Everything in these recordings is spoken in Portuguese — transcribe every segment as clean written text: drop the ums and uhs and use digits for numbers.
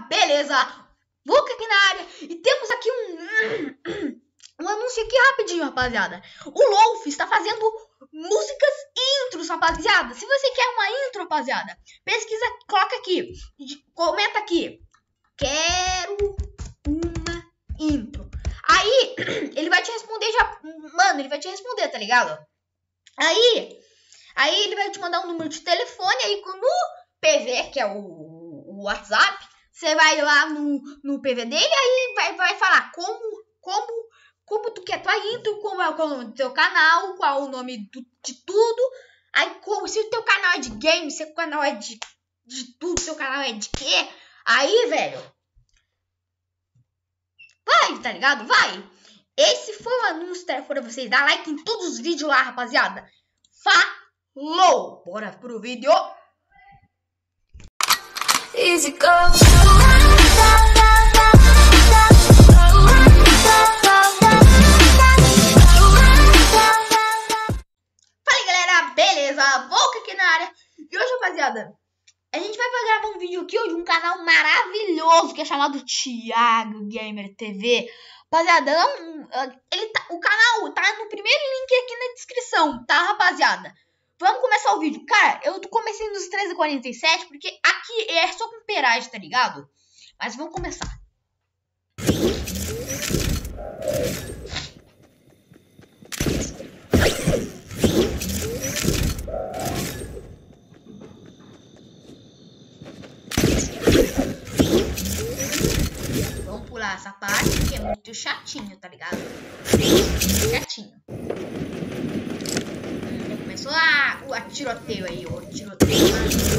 beleza? Vulca aqui na área. E temos aqui um anúncio aqui rapidinho, rapaziada. O Loaf está fazendo músicas intros, rapaziada. Se você quer uma intro, rapaziada, pesquisa, coloca aqui, comenta aqui. Quero uma intro. Aí, ele vai te responder já. Mano, ele vai te responder, tá ligado? Aí ele vai te mandar um número de telefone. Aí no PV, que é o WhatsApp, você vai lá no PV dele. Aí vai falar como tu quer tua intro, qual é o nome do teu canal, qual é o nome de tudo. Aí, se o teu canal é de game, se o canal é de tudo, seu canal é de quê? Aí, velho, vai, tá ligado? Vai. Esse foi o anúncio para vocês. Dá like em todos os vídeos lá, rapaziada. Falou! Bora pro vídeo. Easy go. Fala, galera, beleza? Vulca aqui na área. E hoje, rapaziada, a gente vai gravar um vídeo aqui de um canal maravilhoso que é chamado Thiago Gamer TV. Rapaziada, o canal tá no primeiro link aqui na descrição, tá, rapaziada? Vamos começar o vídeo. Cara, eu comecei nos 13h47 porque aqui é só com peragem, tá ligado? Mas vamos começar. Vamos pular essa parte que é muito chatinho, tá ligado? Chatinho. Já começou a tiroteio aí, o tiroteio.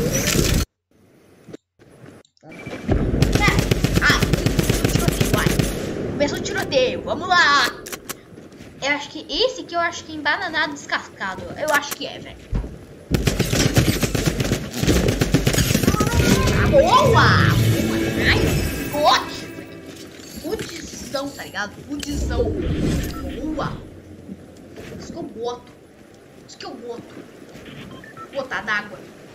Tiroteio, vai. Começou o tiroteio, vamos lá. Eu acho que esse aqui, eu acho que é embananado descascado. Eu acho que é, velho. Boa! Nice! Ótimo, velho. Fudição, tá ligado? Fudição. Boa! Isso que eu boto. Isso que eu boto. Vou botar d'água.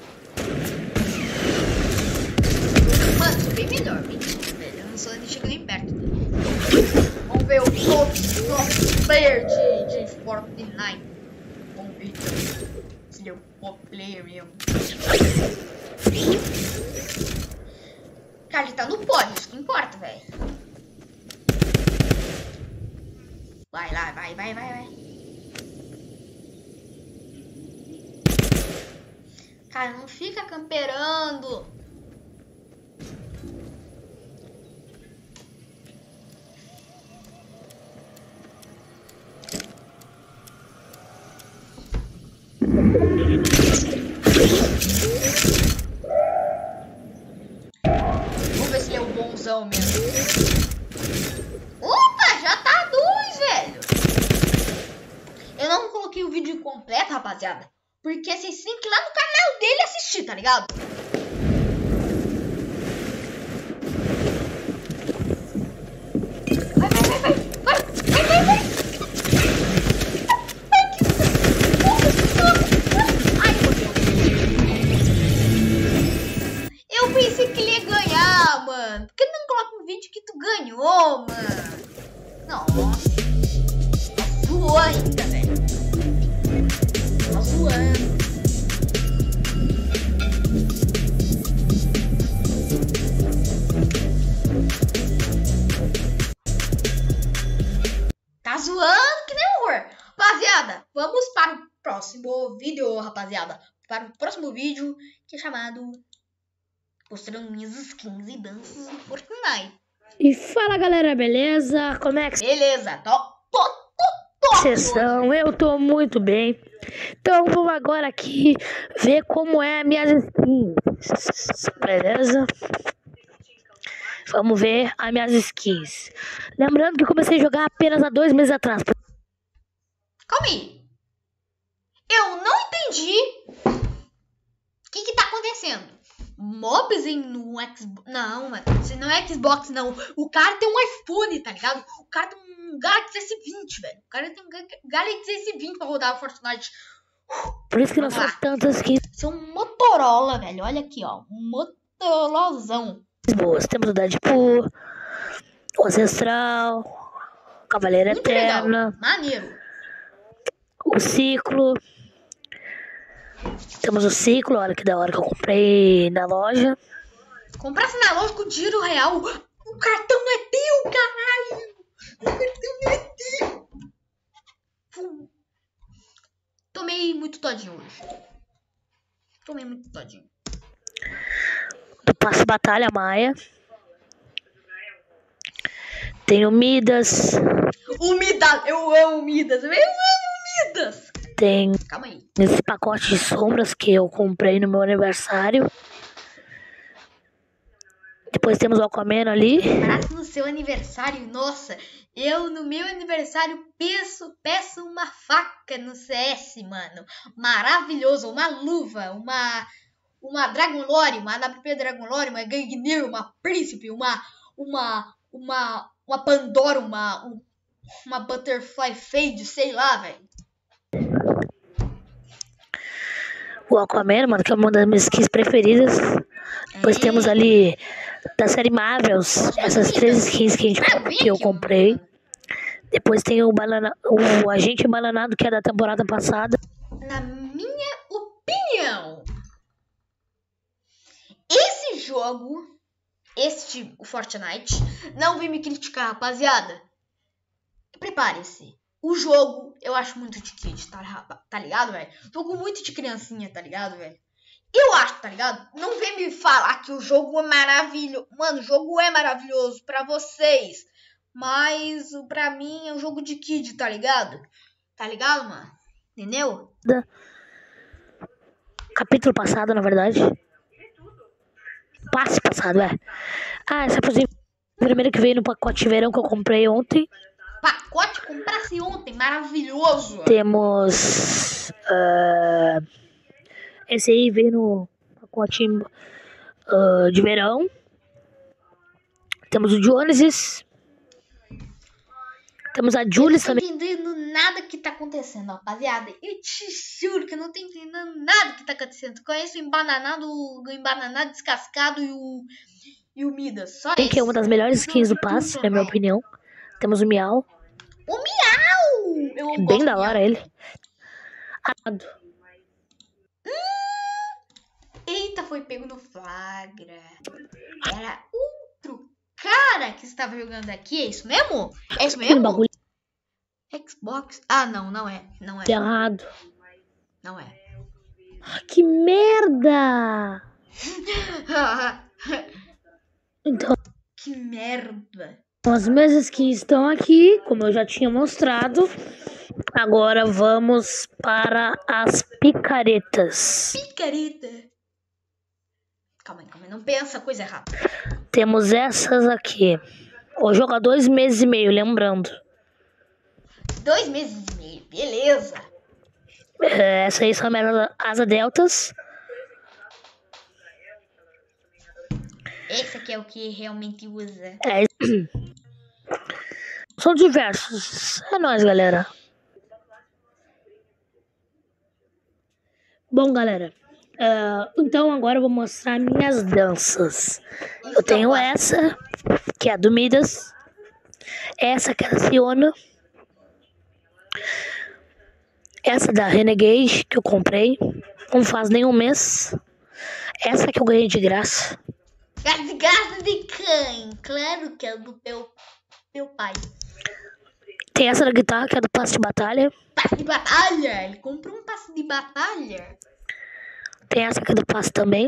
Mano, sou bem melhor, velho. Eu não sou nem chego nem perto dele. Vamos ver o top player de Fortnite. Vamos ver se ele é o top player mesmo. Cara, ele tá no pódio, isso que importa, velho. Vai lá, vai. Cara, não fica camperando. Vamos ver se ele é o bonzão mesmo. Opa, já tá 2, velho. Eu não coloquei o vídeo completo, rapaziada, porque vocês têm que ir lá no canal dele assistir, tá ligado? Vai. Ai, meu Deus. Eu pensei que ele ia ganhar, mano. Por que não coloca um vídeo que tu ganhou, mano? Nossa. Zoou ainda, velho. Tá zoando. Tá zoando que nem horror. Rapaziada, vamos para o próximo vídeo, rapaziada. Para o próximo vídeo, que é chamado mostrando minhas skins e danças do Fortnite. E fala, galera, beleza? Como é que Beleza, tô vocês estão? Eu tô muito bem. Então vamos agora aqui ver como é minhas skins, beleza? Vamos ver as minhas skins. Lembrando que comecei a jogar apenas há 2 meses atrás. Calma aí. Eu não entendi o que tá acontecendo. Mobs no Xbox. Não, mano. Isso não é Xbox, não. O cara tem um iPhone, tá ligado? O cara tem um Galaxy S20, velho. O cara tem um Galaxy S20 pra rodar o Fortnite. Por isso que não são tantas skins. Isso é um Motorola, velho. Olha aqui, ó. Um Motorolazão. boas. Temos o Deadpool, o Ancestral, o Cavaleiro Muito legal. Eterna, Maneiro. o Ciclo. Temos o Ciclo, olha que da hora que eu comprei na loja. Comprasse na loja com dinheiro real. O cartão não é teu, caralho. O cartão não é teu. Tomei muito todinho hoje. Do Passe Batalha Maia. Tem o Midas. O Midas. Eu amo o Midas. Tem Calma aí. esse pacote de sombras que eu comprei no meu aniversário. Depois temos o Aquaman ali. Barato no seu aniversário, nossa. Eu no meu aniversário peço uma faca no CS, mano. Maravilhoso, uma luva, uma Dragon Lore, uma AWP Dragon Lore, uma Gangnir, uma Príncipe, uma Pandora, uma Butterfly Fade, sei lá, velho. O Aquaman, mano, que é uma das minhas skins preferidas. Depois temos ali da série Marvels, essas 3 skins que eu comprei. Depois tem o Agente Bananado, que é da temporada passada. Na minha opinião, esse jogo, o Fortnite, não vem me criticar, rapaziada. Prepare-se. O jogo, eu acho muito de kid, tá ligado, velho? Jogo muito de criancinha, tá ligado, velho? Eu acho, tá ligado? Não vem me falar que o jogo é maravilhoso. Mano, o jogo é maravilhoso pra vocês. Mas pra mim é um jogo de kid, tá ligado? Tá ligado, mano? Entendeu? Capítulo passado, na verdade. Passe passado, essa foi a primeira que veio no pacote de verão que eu comprei ontem. Pacote comprasse ontem, maravilhoso. Temos esse aí veio no pacote de verão. Temos o Genesis. Temos a Julius também. Eu não tô entendendo nada que tá acontecendo, rapaziada. Eu te juro que eu não tô entendendo nada que tá acontecendo. Conheço o embananado descascado e o Midas. Só que é uma das melhores skins do passe, na minha opinião. Temos o Miau. O Miau! É bem da hora ele. Eita, foi pego no flagra. Era outro cara que estava jogando aqui. É isso mesmo? É isso mesmo? Bagulho. Xbox? Ah, não é. Não é. Errado. Não é. Que merda! Então, que merda. As mesas que estão aqui, como eu já tinha mostrado. Agora vamos para as picaretas. Picareta. Calma aí, não pensa coisa errada. Temos essas aqui. O jogo há 2 meses e meio, lembrando. 2 meses e meio, beleza. Essas aí são as asa deltas. Esse aqui é o que realmente usa. São diversos. É nóis, galera. Bom, galera. Então agora eu vou mostrar minhas danças. Eu tenho essa, que é a do Midas. Essa que é da Fiona. Essa da Renegade, que eu comprei. Não faz nem um mês. Essa que eu ganhei de graça. De graça de quem? Claro que é do meu pai. Tem essa da guitarra, que é do passe de batalha. Passe de batalha? Ele comprou um passe de batalha? Tem essa que é do passe também.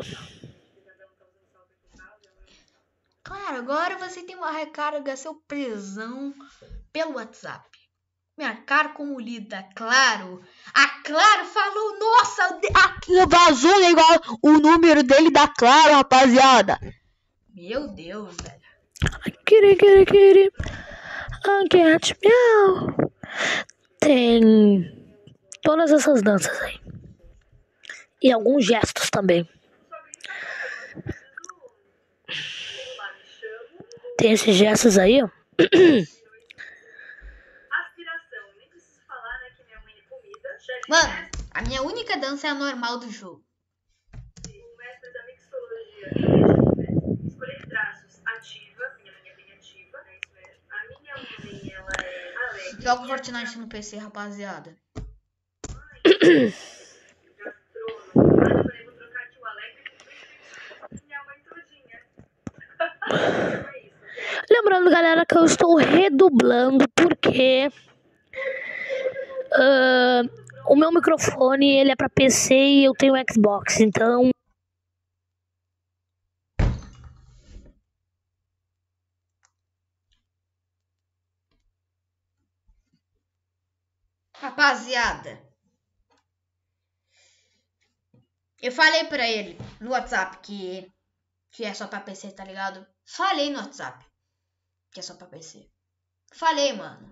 Claro, agora você tem uma recarga seu presão pelo WhatsApp. Minha cara como lida, Claro. A Claro falou, nossa, vazou o número dele da Claro, rapaziada. Meu Deus, velho. Kitty. Cat meow. Tem todas essas danças aí. E alguns gestos também. Tem esses gestos aí, ó. Mano, a minha única dança é a normal do jogo. O mestre da mixologia, escolher traços. Jogo Fortnite no PC, rapaziada. Lembrando, galera, que eu estou redublando porque o meu microfone ele é para PC e eu tenho Xbox, então Rapaziada, eu falei pra ele no WhatsApp que é só pra PC, tá ligado? Falei no WhatsApp que é só pra PC. Falei, mano.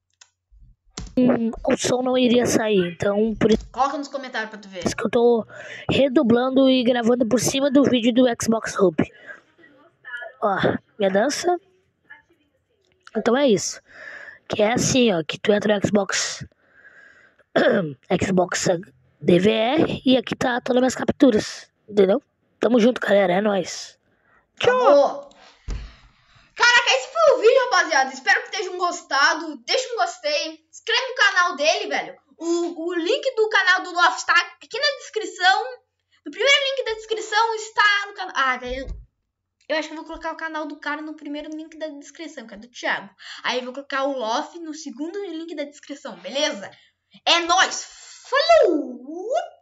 o som não iria sair, então por Coloca nos comentários pra tu ver. isso que eu tô redublando e gravando por cima do vídeo do Xbox Hub. Ó, minha dança. Então é isso. Que é assim, ó, que tu entra no Xbox DVR e aqui tá todas as minhas capturas, entendeu? Tamo junto, galera, é nóis. Tchau! Caraca, esse foi o vídeo, rapaziada. Espero que tenham gostado. Deixa um gostei. Inscreve no canal dele, velho. O link do canal do Loft está aqui na descrição. O primeiro link da descrição está no canal. Ah, eu acho que eu vou colocar o canal do cara no primeiro link da descrição, que é do Thiago. Aí eu vou colocar o Loft no segundo link da descrição, beleza? É nóis! Falou!